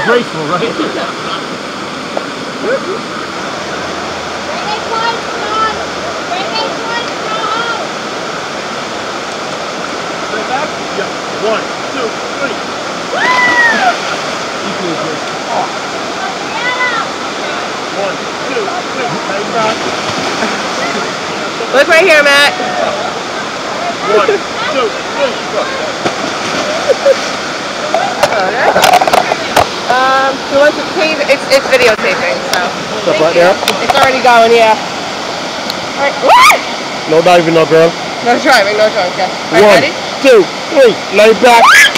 graceful, right? Bring it close, John. Bring it close, John. Go back. Yeah. 1, 2, 3. Equally graceful. 1, 2, 3. Hang back. Look right here, Matt. 1, 2, 3. Go. Who wants to tape? It's videotaping, so. Stop right there. It's already going, yeah. Alright. No diving, no girl. No driving, no driving. Okay. Alright, 1, ready? 2, 3. Lay back.